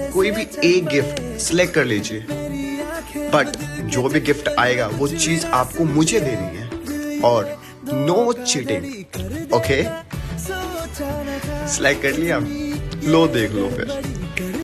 कोई भी एक गिफ्ट सिलेक्ट कर लीजिए, बट जो भी गिफ्ट आएगा वो चीज आपको मुझे देनी है और नो चीटिंग। ओके, सिलेक्ट कर लिया? लो, देख लो फिर।